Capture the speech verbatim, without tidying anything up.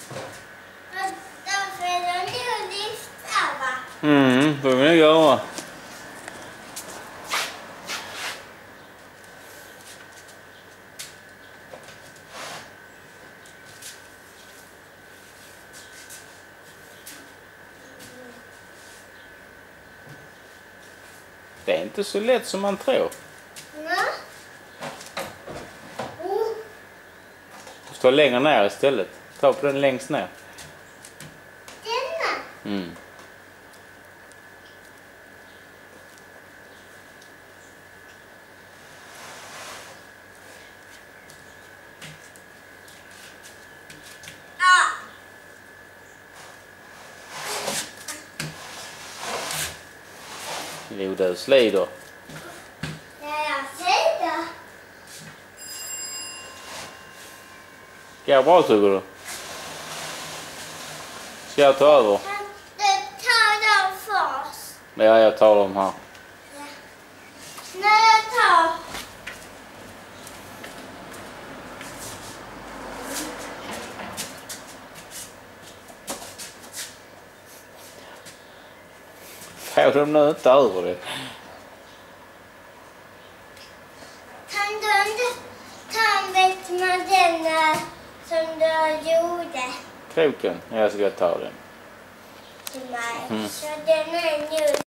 Därför är det nog lyfta, va? Mm, får vi nog göra. Det är inte så lätt som man tror. Nej. Oh. Du står längre ner istället. Ta på den längst ner. Denna? Mm. Ja. Jo, det slider. Ja, jag ser det. Går bra, tycker du? Ska jag ta över? Kan du ta dem först? Ja, jag tar dem här. Ja. När jag tar... Får de nu inte över det? Kan du inte ta en bit med den eh, som du gjorde Kroken? Jag ska ta den. till mig? Mm. Så den är nu